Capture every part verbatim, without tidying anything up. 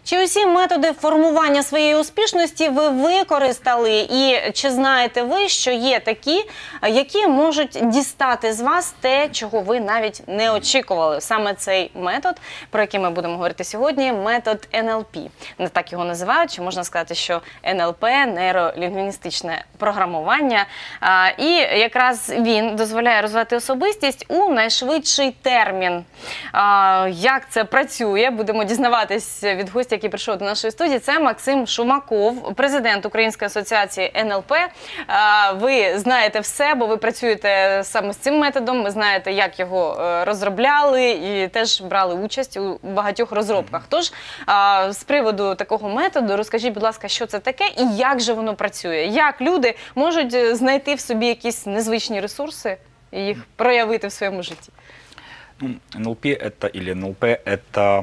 Чи усі методи формування своєї успішності ви використали? І чи знаєте ви, що є такі, які можуть дістати з вас те, чого ви навіть не очікували? Саме цей метод, про який ми будемо говорити сьогодні, метод ен ел пі. Не так його називають, чи можна сказати, що ен ел пі – нейролінгвістичне програмування. І якраз він дозволяє розвивати особистість у найшвидший термін. Як це працює, будемо дізнаватись від гостя, який прийшов до нашої студії. Це Максим Шумаков, президент Української асоціації ен ел пі. Ви знаєте все, бо ви працюєте саме з цим методом, ви знаєте, як його розробляли і теж брали участь у багатьох розробках. Тож, з приводу такого методу, розкажіть, будь ласка, що це таке і як же воно працює? Як люди можуть знайти в собі якісь незвичні ресурси і їх проявити в своєму житті? эн эл пи это, или эн эл пи это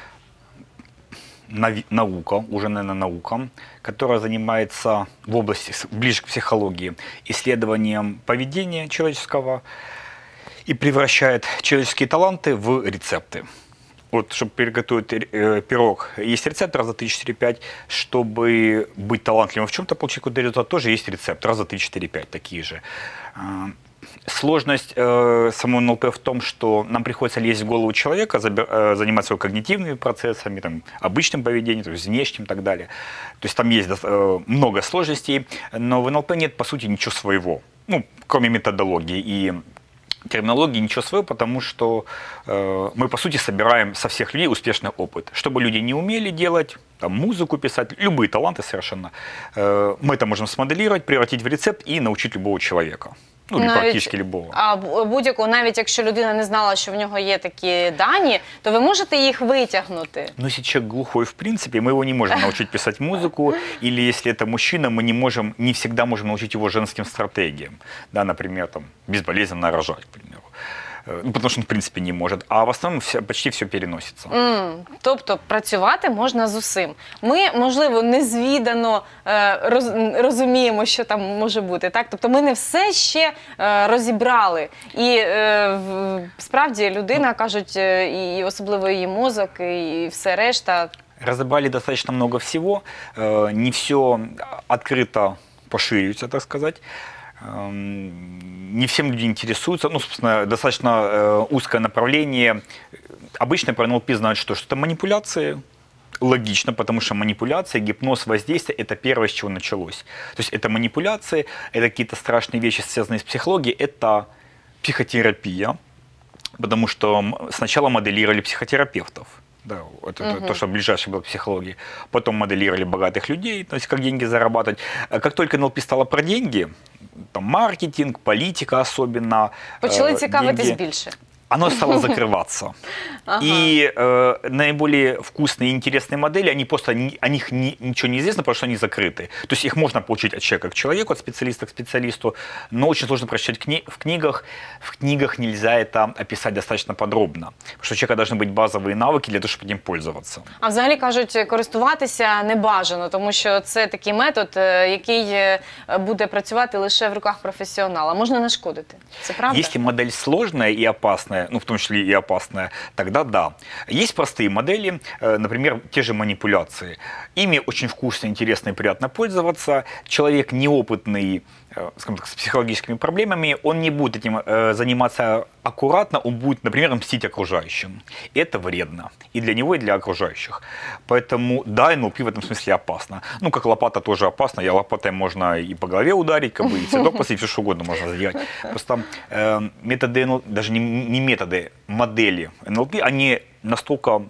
наука, уже, наверное, наука, которая занимается в области, ближе к психологии, исследованием поведения человеческого и превращает человеческие таланты в рецепты. Вот, чтобы приготовить э, пирог, есть рецепт раз, два, три, четыре, пять. Чтобы быть талантливым в чем-то, получить какой-то результат, тоже есть рецепт раз, два, три, четыре, пять, такие же. Сложность э, самого эн эл пи в том, что нам приходится лезть в голову человека, э, заниматься его когнитивными процессами, там, обычным поведением, то есть внешним и так далее. То есть там есть э, много сложностей, но в эн эл пи нет, по сути, ничего своего, ну, кроме методологии и терминологии, ничего своего, потому что э, мы, по сути, собираем со всех людей успешный опыт. Что бы люди не умели делать, там, музыку писать, любые таланты совершенно, э, мы это можем смоделировать, превратить в рецепт и научить любого человека. Ну, навіть, практично любого. А будь-якого, навіть якщо людина не знала, що в нього є такі дані, то ви можете їх витягнути? Ну, если человек глухой, в принципе, мы его не можем научить писать музыку, или если это мужчина, мы не можем, не всегда можем научить его женским стратегиям. Да, например, там, безболезненно рожать, к примеру. Ну, потому что он, в принципе, не может. А в основном все, почти все переносится. Mm, тобто працювати можна з усім. Ми, можливо, незвідано е, роз, розуміємо, що там може бути. Так? Тобто ми не все ще е, розібрали. І е, в, справді людина, кажуть, і особливо її мозок, і все решта. Разобрали достаточно много всего. Э, не все открыто поширяется, так сказать. Не всем люди интересуются, ну, собственно, достаточно э, узкое направление. Обычно про эн эл пи знают, что это манипуляции. Логично, потому что манипуляции, гипноз, воздействие – это первое, с чего началось. То есть это манипуляции, это какие-то страшные вещи, связанные с психологией, это психотерапия, потому что сначала моделировали психотерапевтов. Да, это угу. то, что ближайшее было к психологии. Потом моделировали богатых людей, то есть как деньги зарабатывать. Как только эн эл пи стало про деньги, там маркетинг, политика особенно. Почали цікавитись більше. Оно стало закрываться. Ага. И э, наиболее вкусные и интересные модели, они просто, о них не, ничего не известно, потому что они закрыты. То есть их можно получить от человека к человеку, от специалиста к специалисту, но очень сложно прочитать кни в книгах. В книгах нельзя это описать достаточно подробно, потому что у человека должны быть базовые навыки для того, чтобы этим пользоваться. А взагалі, кажуть, користуватися не бажано, тому що це такий метод, який буде працювати лише в руках професіонала. Можна нашкодити. Це правда? Если модель сложная и опасная, ну, в том числе и опасная, тогда да. Есть простые модели, например, те же манипуляции. Ими очень вкусно, интересно и приятно пользоваться. Человек неопытный, скажем так, с психологическими проблемами, он не будет этим э, заниматься аккуратно, он будет, например, мстить окружающим. И это вредно и для него, и для окружающих. Поэтому, да, эн эл пи в этом смысле опасно. Ну, как лопата тоже опасна. Я лопатой можно и по голове ударить, как бы, и цветок посадить, все что угодно можно сделать. Просто э, методы, эн эл пи, даже не, не методы, модели эн эл пи, они настолько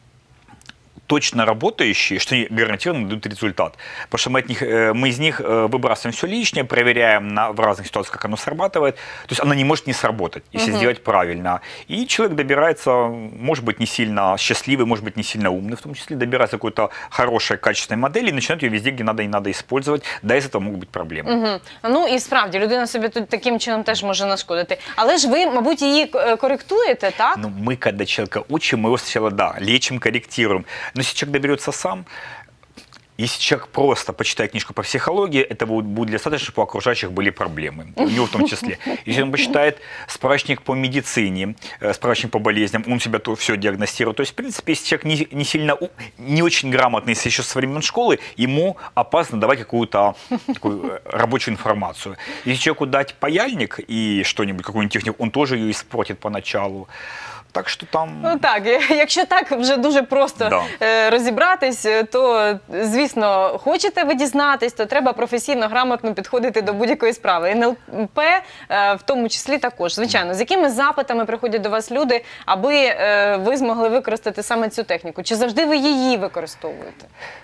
точно работающие, что они гарантированно дают результат. Потому что мы, от них, мы из них выбрасываем все лишнее, проверяем на, в разных ситуациях, как оно срабатывает. То есть оно не может не сработать, если угу. сделать правильно. И человек добирается, может быть, не сильно счастливый, может быть, не сильно умный, в том числе, добирается до какой-то хорошей, качественной модели и начинает ее везде, где надо и надо использовать. Да, из этого могут быть проблемы. Угу. Ну і справді, людина собі тут таким чином теж може нашкодити. Але ж ви, мабуть, її корректуєте, так? Ну, мы, когда человека учим, мы его сначала, да, лечим, корректируем. Но если человек доберется сам, Если человек просто почитает книжку по психологии, этого будет достаточно, чтобы у окружающих были проблемы. У него в том числе. Если он почитает справочник по медицине, справочник по болезням, он себя то все диагностирует. То есть, в принципе, если человек не, не сильно, не очень грамотный, если еще со времен школы, ему опасно давать какую-то такую рабочую информацию. Если человеку дать паяльник и что-нибудь, какую-нибудь технику, он тоже ее испортит поначалу. Так що там... Ну так, якщо так вже дуже просто Да. е, розібратись, то, звісно, хочете ви дізнатись, то треба професійно, грамотно підходити до будь-якої справи. ен ел пе е, в тому числі також. Звичайно, з якими запитами приходять до вас люди, аби е, ви змогли використати саме цю техніку? Чи завжди ви її використовуєте?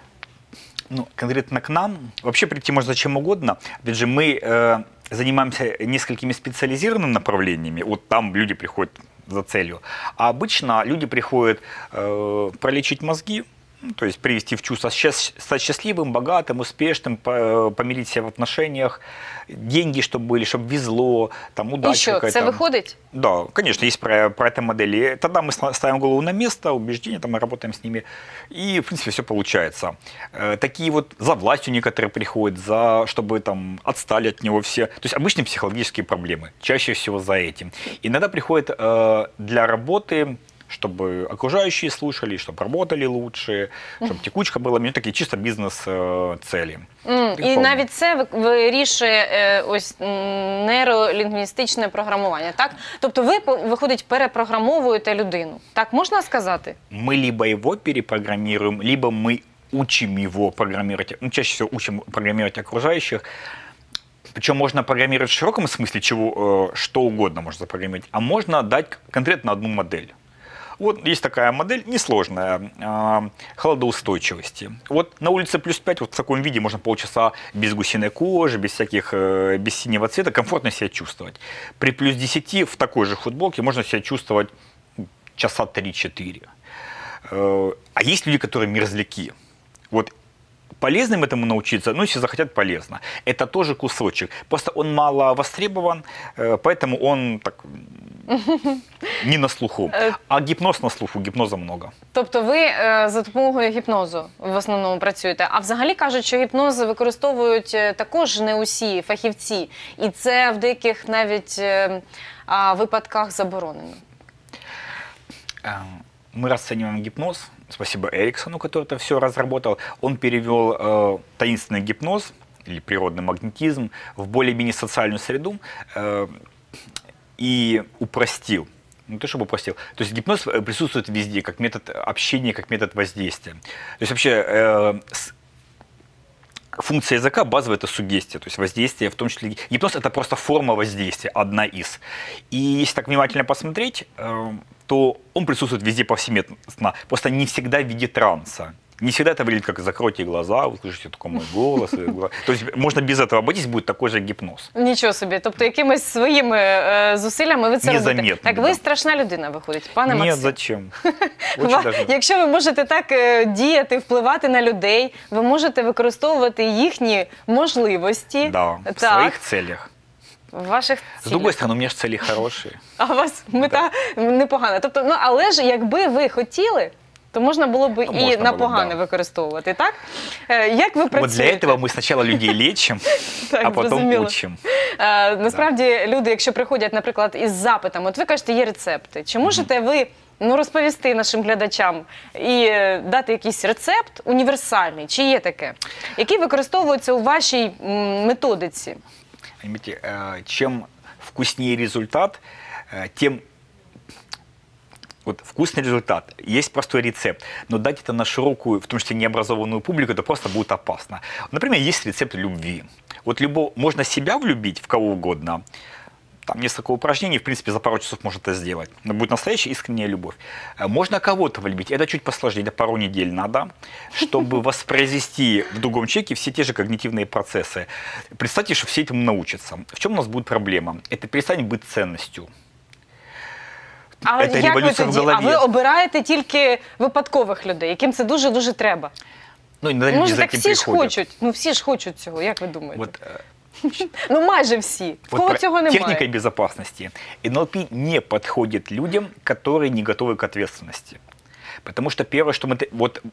Ну, конкретно к нам, вообще прийти можно зачем угодно. Опять же, мы э, занимаемся несколькими специализированными направлениями. Вот там люди приходят за целью. А обычно люди приходят э, пролечить мозги, ну, то есть привести в чувство, стать счастливым, богатым, успешным, помирить себя в отношениях, деньги, чтобы были, чтобы везло, там, удача. И что, какая-то. это выходит? Да, конечно, есть про, про это модели. Тогда мы ставим голову на место, убеждения, там мы работаем с ними, и, в принципе, все получается. Такие вот за властью некоторые приходят, за, чтобы там отстали от него все. То есть обычные психологические проблемы, чаще всего за этим. Иногда приходят э, для работы, чтобы окружающие слушали, чтобы работали лучше, щоб текучка була, мені такі чисто бізнес-цілі. Mm, і навіть це вирішує е, ось нейролінгвістичне програмування, так? Тобто ви, виходить, перепрограмовуєте людину, так можна сказати? Мы либо его перепрограммируем, либо мы учим его программировать, ну, чаще всего учим программировать окружающих. Причем можно программировать в широком смысле, чего, э, что угодно можно запрограммировать, а можно дать конкретно одну модель. Вот есть такая модель, несложная, э, холодоустойчивости. Вот на улице плюс пять, вот в таком виде можно полчаса без гусиной кожи, без всяких, э, без синего цвета комфортно себя чувствовать. При плюс десяти в такой же футболке можно себя чувствовать часа три-четыре. Э, а есть люди, которые мерзляки. Вот полезным этому научиться, ну, если захотят, полезно. Это тоже кусочек. Просто он мало востребован, поэтому он так не на слуху. А гіпноз на слуху, гіпноза много. Тобто ви е, за допомогою гіпнозу в основному працюєте. А взагалі кажуть, що гіпноз використовують також не усі фахівці. І це в деяких навіть е, а, випадках заборонено. Мы расцениваем гипноз. Спасибо Эриксону, который это все разработал. Он перевел э, таинственный гипноз или природный магнетизм в более-менее социальную среду э, и упростил. Не то чтобы упростил. То есть гипноз присутствует везде, как метод общения, как метод воздействия. То есть вообще э, с, функция языка базовая — это суггестия, то есть воздействие, в том числе гипноз — это просто форма воздействия, одна из. И если так внимательно посмотреть, э, то он присутствует везде повсеместно, просто не всегда в виде транса. Не всегда это выглядит как «закройте глаза», вы слышите только мой голос. То есть можно без этого обойтись, будет такой же гипноз. Нічого собі. Тобто якимись своїми е, зусиллями ви це робите. Незаметно, Так ви да. страшна людина, виходить, пане Максим. Нет, зачем? Ва- Якщо ви можете так е, діяти, впливати на людей, ви можете використовувати їхні можливості. Да, в Так. своих целях. В ваших С цілях. другой стороны, у меня же цели хорошие. А у вас мета непогана. Тобто, ну, але ж якби ви хотіли, то можна було б Ну, і можна на було б, погане да. використовувати, так? Е, Як ви Вот для працюєте? этого мы сначала людей лечим, Так, а потом зрозуміло. учим. Е, Насправді, люди, якщо приходять, наприклад, із запитом, от ви кажете, є рецепти. Чи можете ви ну, розповісти нашим глядачам і е, дати якийсь рецепт універсальний, чи є таке, який використовується у вашій м, методиці? Понимаете, э, чем вкуснее результат, э, тем вот вкусный результат. Есть простой рецепт, но дать это на широкую, в том числе необразованную публику, это просто будет опасно. Например, есть рецепт любви. Вот любого, можно себя влюбить в кого угодно. Там несколько упражнений, в принципе, за пару часов можно это сделать. Но будет настоящая искренняя любовь. Можно кого-то влюбить, это чуть посложнее, это пару недель надо, чтобы воспроизвести в другом человеке все те же когнитивные процессы. Представьте, что все этому научатся. В чем у нас будет проблема? Это перестанет быть ценностью. А Це як ви революція в тоді? А голові. ви обираєте тільки випадкових людей, яким це дуже-дуже треба? Ну, иногда люди Може, за так этим всі ж приходят. хочуть. Ну, всі ж хочуть цього, як ви думаєте? Вот, э, Ну, майже всі. В Вот кого про цього немає? техника безопасности. эн эл пэ не подходит людям, которые не готовы к ответственности. Потому что первое, что мы... Вот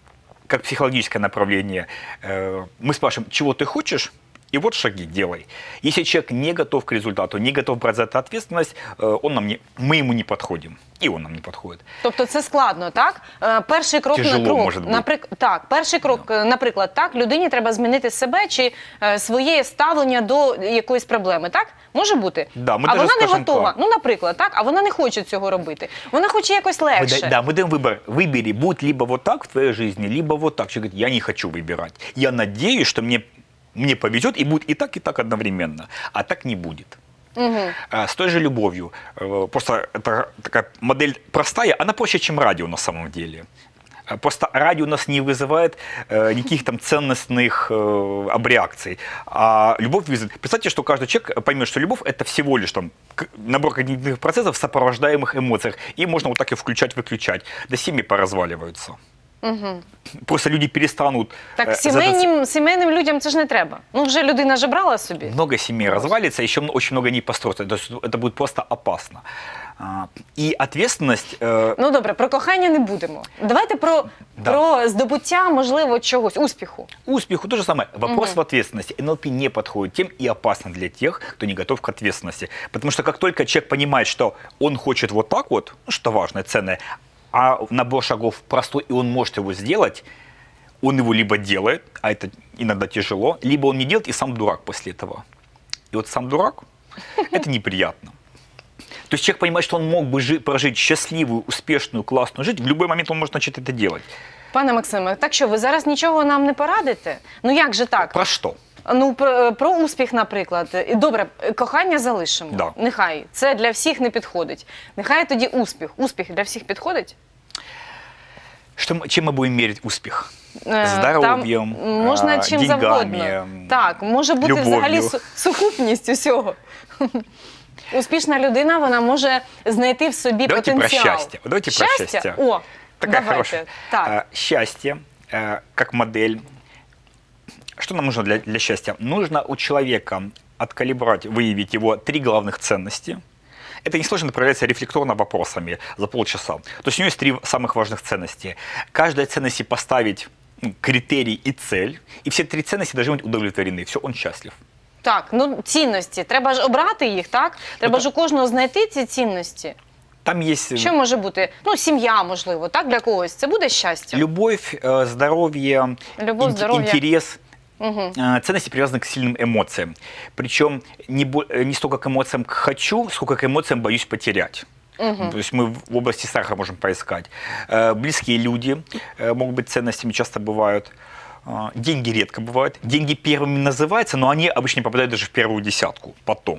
как психологическое направление. Э, мы спрашиваем, чего ты хочешь? И вот шаги делай. Если человек не готов к результату, не готов брать за это ответственность, э, он нам не, мы ему не подходим. І він нам не підходить. Тобто це складно, так? Е, Перший крок, Тяжело, крок може бути. наприк... так, перший крок, Да. наприклад, так, людині треба змінити себе чи е, своє ставлення до якоїсь проблеми, так? Може бути? Да, ми а даже вона не скажемо готова. так. Ну, наприклад, так, а вона не хоче цього робити. Вона хоче якось Мы, легше. да, да, мы даем выбор. Выбери, будет либо вот так в твоей жизни, либо вот так. Человек говорит, я не хочу выбирать. Я надеюсь, что мне, мне повезет и будет и так, и так одновременно. А так не будет. Угу. А, С той же любовью. Э, Просто это такая модель простая, она проще, чем радио на самом деле. А Просто радио у нас не вызывает э, никаких там ценностных э, обреакций. А любовь вызывает. Представьте, что каждый человек поймет, что любовь это всего лишь там к- набор когнитивных процессов, сопровождаемых эмоциях. И можно вот так и включать-выключать. Да семьи поразваливаются. Угу. Просто люди перестанут... Так э, сімейним, сімейним людям це ж не треба. Ну, вже людина ж брала собі. Много семей развалится, еще м- очень много не построится. То есть это будет просто опасно. А, И ответственность... э, Ну, добре, про кохання не будемо. Давайте про, Да. про здобуття, можливо, чогось, успіху. Успеху то же самое. Вопрос в ответственности. эн эл пэ не подходит тем и опасно для тех, кто не готов к ответственности. Потому что как только человек понимает, что он хочет вот так вот, ну, что важное, ценное, а набор шагов простой, и он может его сделать, он его либо делает, а это иногда тяжело, либо он не делает и сам дурак после этого. И вот сам дурак – это неприятно. То есть человек понимает, что он мог бы жи- прожить счастливую, успешную, классную жизнь, в любой момент он может начать это делать. Пане Максиме, так що, ви зараз нічого нам не порадите? Ну, як же так? Про что? Ну, про, про успіх, наприклад. І добре, кохання залишимо. Да. Нехай. Це для всіх не підходить. Нехай тоді успіх. Успіх для всіх підходить? Что, мы- чем мы будем мерить успех? Е, Здоров'ям, там можна а, чим деньгами, завгодно. м, Так, може бути любов'ю. взагалі су- сукупність усього. Успішна людина, вона може знайти в собі Давайте про потенціал. счастье. Давайте про счастье. О, Такая давайте. хорошая. Так. А, Счастье э, как модель. Что нам нужно для, для счастья? Нужно у человека откалибровать, выявить его три главных ценности. Это несложно проявляется рефлекторно вопросами за полчаса. То есть у него есть три самых важных ценности. Каждой ценности поставить ну, критерий и цель. И все три ценности должны быть удовлетворены. Все, он счастлив. Так, ну цінності. Треба ж обрати їх, так? Треба Ну, ж у кожного знайти ці цінності. Там есть Що може бути? Ну, сім'я, можливо, так, для когось. Це буде щастя? любовь, э, здоровье, Любовь, ин- здоровье. интерес. Угу. Э, Ценности привязаны к сильным эмоциям. Причем не, бо- э, не столько к эмоциям к «хочу», сколько к эмоциям «боюсь потерять». То есть мы в области страха можем поискать. Э, Близкие люди э, могут быть ценностями, часто бывают. Э, Деньги редко бывают. Деньги первыми называются, но они обычно не попадают даже в первую десятку потом.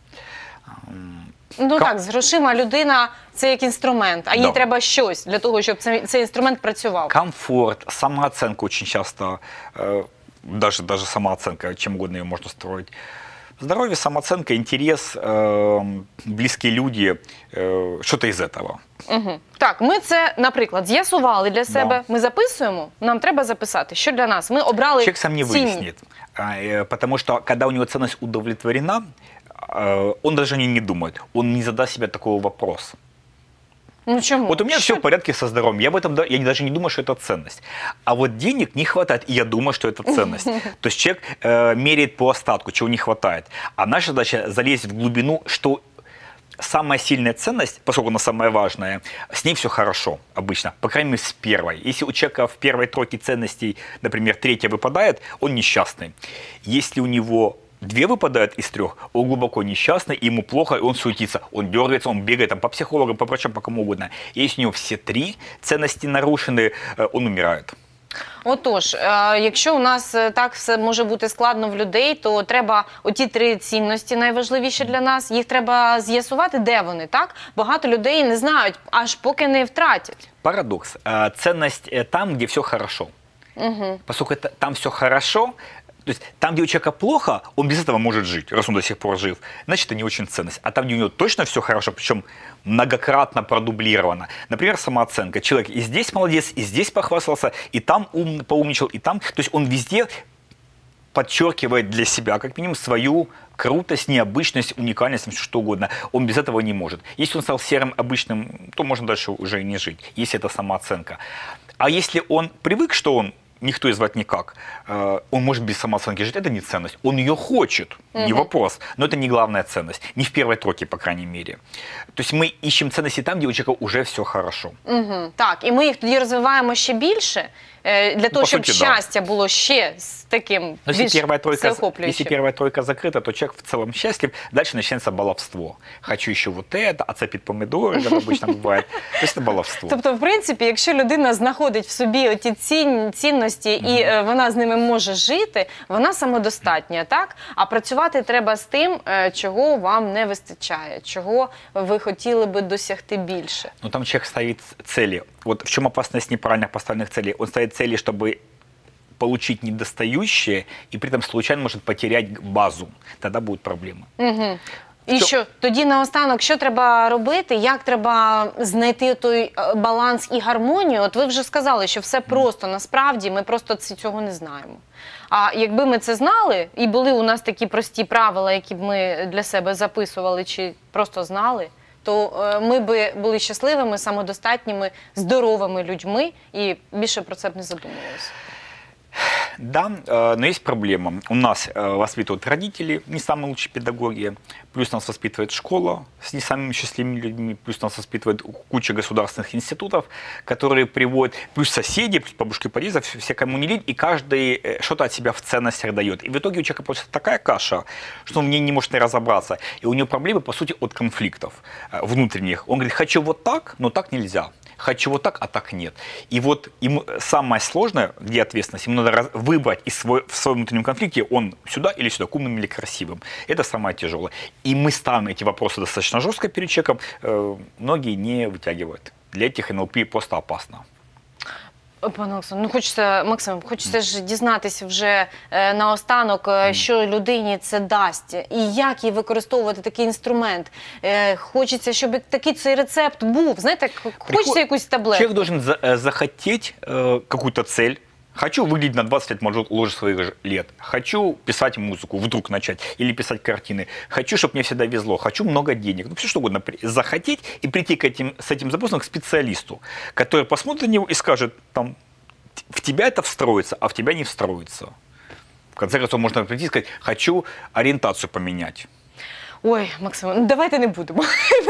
Ну Ка- так, з грошима людина – це як інструмент, а їй Да. треба щось для того, щоб цей, цей інструмент працював. Комфорт, самооценка очень часто, э, даже, даже самооценка, чем угодно ее можно строить. Здоровье, самооценка, интерес, э, близкие люди, э, что-то из этого. Угу. Так, ми це, наприклад, з'ясували для себе, ми записуємо, нам треба записати, що для нас. Ми обрали Человек сам не цінні. выяснит. А, э, Потому что, когда у него ценность удовлетворена, э, он даже не, не думает, он не задаст себе такого вопроса. Ну чому? Вот у меня Що? все в порядке со здоровьем, я об этом да- я даже не думаю, что это ценность. А вот денег не хватает, и я думаю, что это ценность. То есть человек э, меряет по остатку, чего не хватает. А наша задача залезть в глубину, что самая сильная ценность, поскольку она самая важная, с ней все хорошо обычно, по крайней мере, с первой. Если у человека в первой тройке ценностей, например, третья выпадает, он несчастный. Если у него две выпадают из трех, он глубоко несчастный, ему плохо, и он суетится, он дергается, он бегает там, по психологам, по врачам, по кому угодно. И если у него все три ценности нарушены, э, он умирает. Отож, е, якщо у нас е, так все може бути складно в людей, то треба оті три цінності найважливіші для нас, їх треба з'ясувати, де вони, так? Багато людей не знають, аж поки не втратять. Парадокс. Э, Ценность э, там, где все хорошо. Угу. Поскольку это, там все хорошо, то есть там, где у человека плохо, он без этого может жить, раз он до сих пор жив, значит, это не очень ценность. А там, где у него точно все хорошо, причем многократно продублировано. Например, самооценка. Человек и здесь молодец, и здесь похвастался, и там ум, поумничал, и там. То есть он везде подчеркивает для себя, как минимум, свою крутость, необычность, уникальность, что угодно. Он без этого не может. Если он стал серым, обычным, то можно дальше уже и не жить, если это самооценка. А если он привык, что он никто и звать никак. Э, он может без самооценки жить, это не ценность. Он ее хочет, не Мгм. вопрос, но это не главная ценность. Не в первой тройке, по крайней мере. То есть мы ищем ценности там, где у человека уже все хорошо. Угу. Так, і ми їх тоді розвиваємо ще більше, е, для того, по щоб суті, да. щастя було ще з таким Но если більш первая, тройка, если всеохоплюючим. первая тройка закрыта, то человек в целом счастлив. Дальше начинается баловство. Хочу еще вот это, оцепить помидоры, как обычно бывает. То есть это баловство. Тобто, в принципі, якщо людина знаходить в собі оті цін, цінності і е, вона з ними може жити, вона самодостатня, так? А працювати треба з тим, е, чого вам не вистачає, чого ви хотіли би досягти більше. Но там человек ставит цели. Вот в чем опасность неправильно поставленных целей? Он ставит цели, чтобы получить недостающее, и при этом случайно может потерять базу. Тогда будут проблемы. Угу. І Що- що тоді наостанок, що треба робити, як треба знайти той е, баланс і гармонію? От ви вже сказали, що все просто, насправді ми просто ці- цього не знаємо. А якби ми це знали, і були у нас такі прості правила, які б ми для себе записували чи просто знали, то е, ми би були щасливими, самодостатніми, здоровими людьми і більше про це б не задумувалися. Да, э, но есть проблема. У нас э, воспитывают родители, не самые лучшие педагоги, плюс нас воспитывает школа с не самыми счастливыми людьми, плюс нас воспитывает куча государственных институтов, которые приводят, плюс соседи, плюс бабушки подъезда, все, кому не лень, и каждый э, что-то от себя в ценностях дает. И в итоге у человека получается такая каша, что он в ней не может не разобраться. И у него проблемы, по сути, от конфликтов э, внутренних. Он говорит, хочу вот так, но так нельзя. Хочу вот так, а так нет. И вот ему самое сложное, где ответственность, ему надо раз- выбрать из свой, в своем внутреннем конфликте, он сюда или сюда, к умным или красивым. Это самое тяжелое. И мы ставим эти вопросы достаточно жестко перед человеком, э, многие не вытягивают. Для этих эн эл пэ просто опасно. Пане Олександр, ну хочеться, Максим, хочеться ж дізнатися вже е, наостанок, е, що людині це дасть, і як їй використовувати такий інструмент. Е, хочеться, щоб такий цей рецепт був. Знаєте, хочеться Приход- якусь таблетку. Человек должен за- э, захотеть э, какую-то цель. Хочу выглядеть на двадцать лет моложе моложе своих ж- лет. Хочу писать музыку, вдруг начать. Или писать картины. Хочу, чтобы мне всегда везло. Хочу много денег. Ну, все что угодно. При- Захотеть и прийти к этим, с этим запросом к специалисту, который посмотрит на него и скажет, там, в тебя это встроится, а в тебя не встроится. В конце концов, можно прийти и сказать, хочу ориентацию поменять. Ой, Максим, ну давайте не будемо.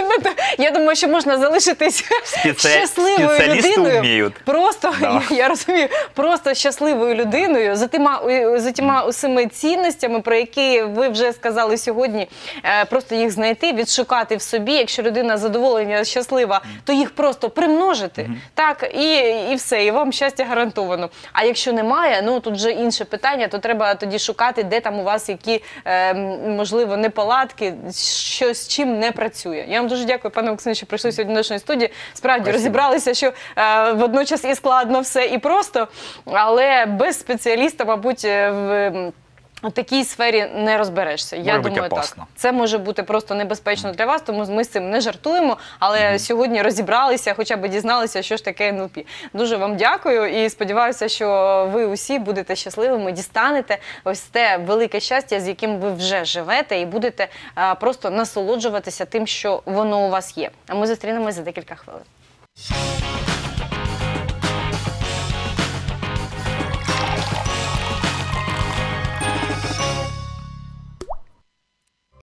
Я думаю, що можна залишитись Спеці- щасливою спеціалісти людиною. вміють. Просто, Да. я розумію, просто щасливою людиною, за тима, за тима усіми цінностями, про які ви вже сказали сьогодні, е, просто їх знайти, відшукати в собі. Якщо людина задоволена, щаслива, то їх просто примножити, так, і, і все, і вам щастя гарантовано. А якщо немає, ну тут вже інше питання, то треба тоді шукати, де там у вас які, е, можливо, неполадки, що з чим не працює. Я вам дуже дякую, пане Максиме, що прийшли сьогодні до нашої студії. Справді, Спасибо. розібралися, що е, водночас і складно все, і просто, але без спеціаліста, мабуть, е, в у такій сфері не розберешся. Я Може бути думаю, так. опасно. Це може бути просто небезпечно для вас, тому ми з цим не жартуємо, але сьогодні розібралися, хоча б дізналися, що ж таке ен ел пі. Дуже вам дякую і сподіваюся, що ви усі будете щасливими, дістанете ось те велике щастя, з яким ви вже живете, і будете а, просто насолоджуватися тим, що воно у вас є. А ми зустрінемось за декілька хвилин.